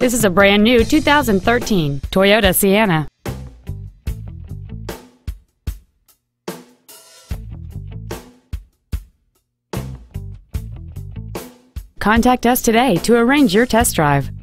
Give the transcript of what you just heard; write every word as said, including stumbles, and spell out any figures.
This is a brand new two thousand thirteen Toyota Sienna. Contact us today to arrange your test drive.